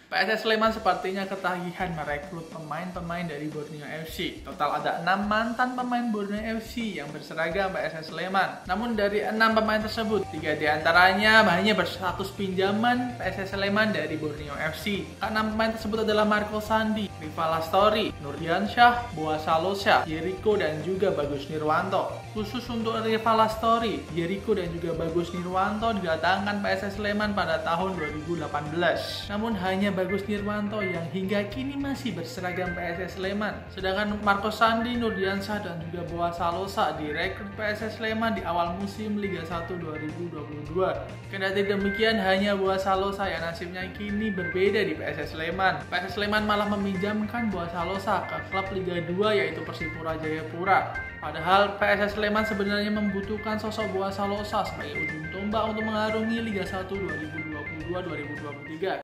PSS Sleman sepertinya ketagihan merekrut pemain-pemain dari Borneo FC. Total ada 6 mantan pemain Borneo FC yang berseragam PSS Sleman. Namun dari 6 pemain tersebut, 3 diantaranya hanya berstatus pinjaman PSS Sleman dari Borneo FC. Ke-6 pemain tersebut adalah Marco Sandi, Rival Astori, Nurdiansyah, Boa Salosa, Jericho, dan juga Bagus Nirwanto. Khusus untuk Rival Astori, Jericho dan juga Bagus Nirwanto didatangkan PSS Sleman pada tahun 2018. Namun hanya Bagus Nirwanto yang hingga kini masih berseragam PSS Sleman. Sedangkan Marco Sandi, Nurdiansyah, dan juga Boa Salosa direkrut PSS Sleman di awal musim Liga 1 2022. Kendati demikian, hanya Boa Salosa yang nasibnya kini berbeda di PSS Sleman. PSS Sleman malah meminjamkan Boa Salosa ke klub Liga 2 yaitu Persipura Jayapura. Padahal PSS Sleman sebenarnya membutuhkan sosok Boa Salosa sebagai ujung tombak untuk mengarungi Liga 1 2022-2023.